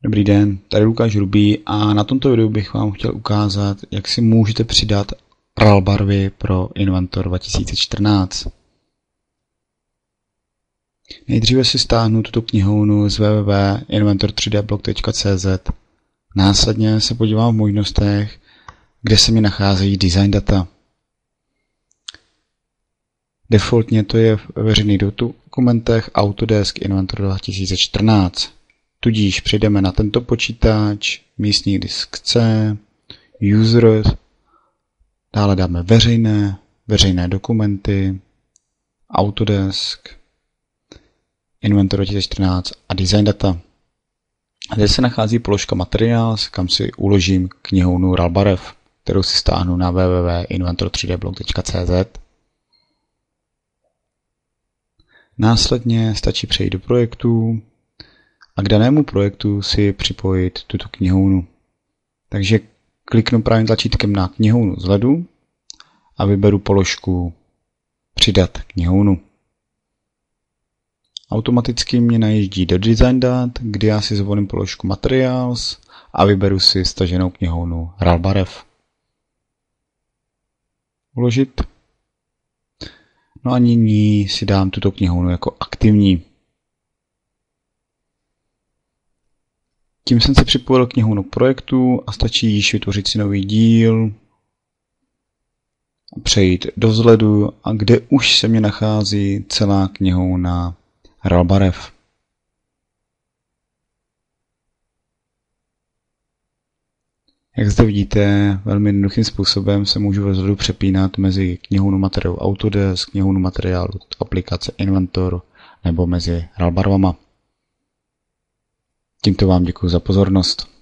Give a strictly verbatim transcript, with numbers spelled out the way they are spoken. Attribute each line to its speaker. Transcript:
Speaker 1: Dobrý den, tady Lukáš Hrubý a na tomto videu bych vám chtěl ukázat, jak si můžete přidat R A L barvy pro Inventor dva tisíce čtrnáct. Nejdříve si stáhnu tuto knihovnu z w w w tečka inventor tři d blog tečka c z. Následně se podívám v možnostech, kde se mi nacházejí design data. Defaultně to je v veřejných dokumentech Autodesk Inventor dva tisíce čtrnáct. Tudíž přejdeme na tento počítač, místní disk C, User, dále dáme veřejné, veřejné dokumenty, Autodesk, Inventor dva tisíce čtrnáct a Design Data. Zde se nachází položka Materials, kam si uložím knihovnu R A L barev, kterou si stáhnu na w w w tečka inventor tři d blog tečka c z. Následně stačí přejít do projektu a k danému projektu si připojit tuto knihovnu. Takže kliknu pravým tlačítkem na knihovnu vzhledu a vyberu položku Přidat knihovnu. Automaticky mě najíždí do Design Dat, kdy já si zvolím položku Materials a vyberu si staženou knihovnu R A L barev. Uložit. No a nyní si dám tuto knihovnu jako aktivní. Tím jsem si připojil knihovnu k projektu a stačí již vytvořit si nový díl, přejít do vzhledu, a kde už se mě nachází celá knihovna R A L barev. Jak zde vidíte, velmi jednoduchým způsobem se můžu ve vzhledu přepínat mezi knihovnu materiálu Autodesk, knihovnu materiálu aplikace Inventor nebo mezi R A L barvama. Tímto vám děkuji za pozornost.